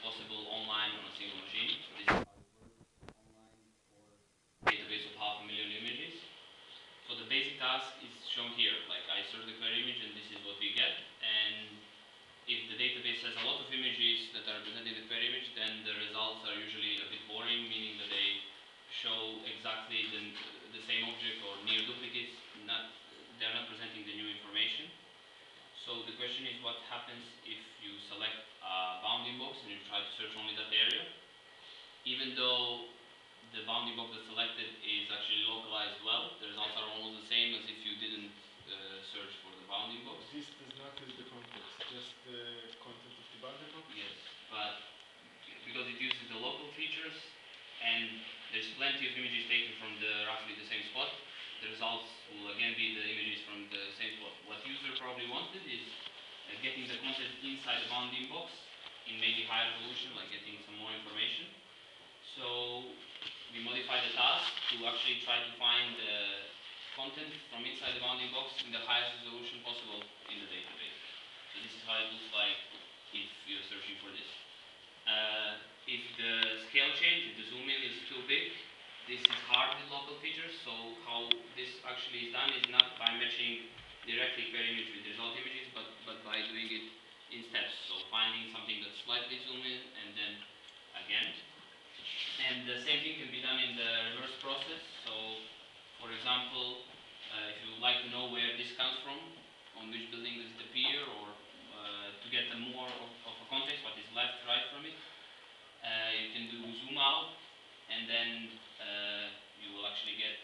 possible online on a single machine. So this is how it works online for a database of 500,000 images. So the basic task is shown here. Like I search the query image and this is what we get. And if the database has a lot of images that are represented in the query image, then the results are usually a bit boring, meaning that they show exactly the same object or near duplicates. They're not presenting the new information. So the question is, what happens if you select a bounding box and you try to search only that area? Even though the bounding box that's selected is actually localized well, the results are almost the same as if you didn't search for the bounding box. This does not use the context, just the content of the bounding box? Yes, but because it uses the local features and there's plenty of images taken from roughly the same spot, the results will again be the images from the same spot. What user probably wanted is getting the content inside the bounding box in maybe higher resolution, like getting some more information. So we modify the task to actually try to find the content from inside the bounding box in the highest resolution possible in the database. So this is how it looks like if you're searching for this. If the scale change, if the zoom in is too big, this is hard with local features. So how this actually is done is not by matching directly query image with result images, but by doing it in steps. So finding something that's slightly zoom in and then again. And the same thing can be done in the reverse process. So for example, if you would like to know where this comes from, on which building does it appear, or to get more of a context, what is left, right from it, you can do zoom out, and then you will actually get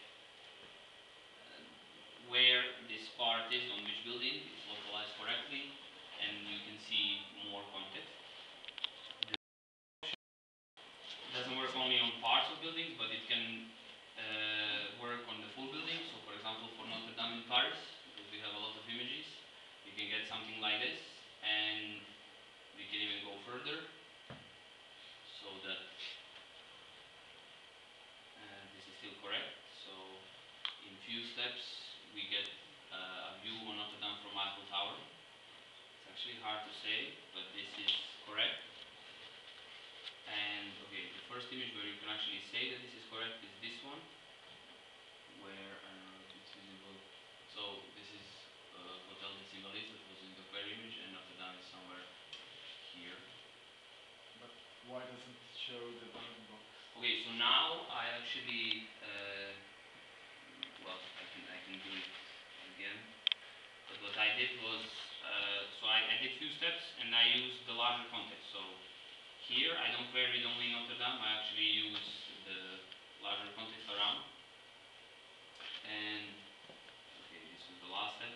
where this part is, on which building, it's localized correctly, and you can see more context. It doesn't work only on parts of buildings, but it can work on the full building. So for example, for Notre Dame in Paris, because we have a lot of images, you can get something like this, and we can even go further, so that this is still correct. So in few steps, we get a view on Notre Dame from Eiffel Tower. It's actually hard to say, but this is correct. And okay, the first image where you can actually say that this is correct is this one, where I don't know if it's visible. So this is Hotel de Symbolis, that was in the query image, and Notre Dame is somewhere here. But why doesn't it show the bounding box? Okay, so now I actually well, I can do it again. But what I did was, so I did few steps and I used the larger context. So here I don't query it only Notre Dame, I actually use the larger context around. And okay, this is the last step.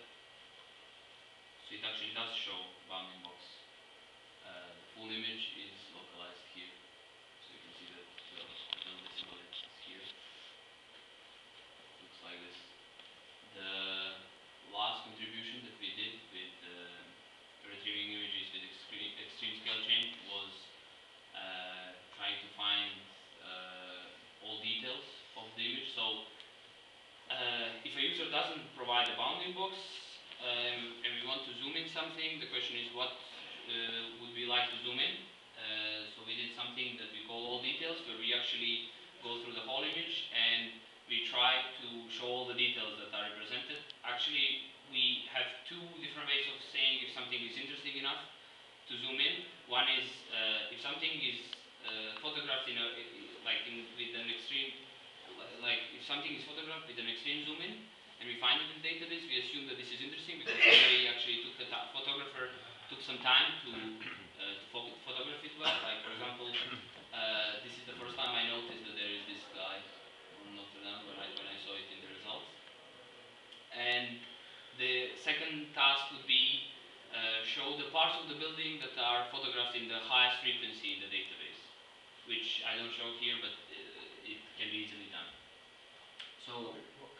So it actually does show bounding box. The full image is localized here. So you can see that the hotel decimal is here. Looks like this. The last contribution that we did with retrieving images with extreme scale change was trying to find all details of the image. So if a user doesn't provide a bounding box and we want to zoom in something, the question is what would we like to zoom in? So we did something that we call all details, where we actually go through the whole image and we try to show all the details that are represented. Actually, we have two different ways of saying if something is interesting enough to zoom in. One is if something is photographed with an extreme, like if something is photographed with an extreme zoom in, and we find it in the database, we assume that this is interesting because somebody actually took the photographer took some time to photograph it well. Like for example, this is the first time I noticed that there is this guy on Notre Dame when I saw it in the results. And the second task would be show the parts of the building that are photographed in the highest frequency in the database, which I don't show here, but it can be easily done. So